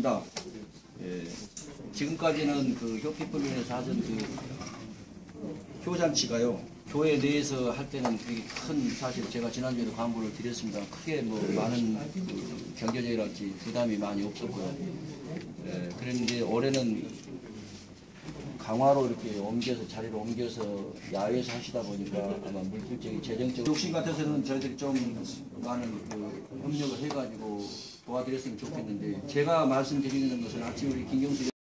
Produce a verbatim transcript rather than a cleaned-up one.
있습니다. 예, 지금까지는 그 효피법인에서 하던 그 효잔치가요, 교회 내에서 할 때는 되게 큰, 사실 제가 지난주에도 광고를 드렸습니다. 크게 뭐 많은 그 경제적이랄지 부담이 많이 없었고요. 예, 그런데 올해는 강화로 이렇게 옮겨서 자리를 옮겨서 야외에서 하시다 보니까 아마 물질적인 재정적 욕심 같아서는 저희들이 좀 많은 그 협력을 해가지고 도와드렸으면 좋겠는데, 제가 말씀드리는 것은 아침 우리 김경수